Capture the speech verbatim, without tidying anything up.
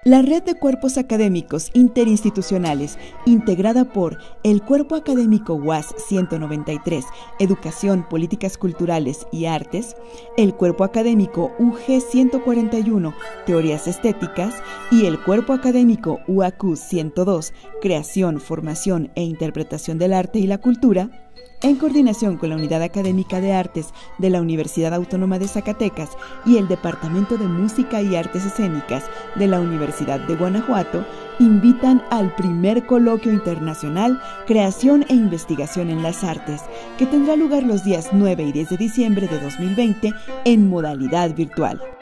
La red de cuerpos académicos interinstitucionales, integrada por el Cuerpo Académico U A S ciento noventa y tres, Educación, Políticas Culturales y Artes, el Cuerpo Académico U G ciento cuarenta y uno, Teorías Estéticas, y el Cuerpo Académico U A Q ciento dos, Creación, Formación e Interpretación del Arte y la Cultura, en coordinación con la Unidad Académica de Artes de la Universidad Autónoma de Zacatecas y el Departamento de Música y Artes Escénicas de la Universidad de Guanajuato, invitan al primer coloquio internacional Creación e Investigación en las Artes, que tendrá lugar los días nueve y diez de diciembre de dos mil veinte en modalidad virtual.